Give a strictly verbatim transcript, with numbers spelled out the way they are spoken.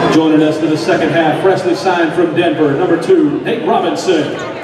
Joining us for the second half, freshly signed from Denver, number two, Nate Robinson.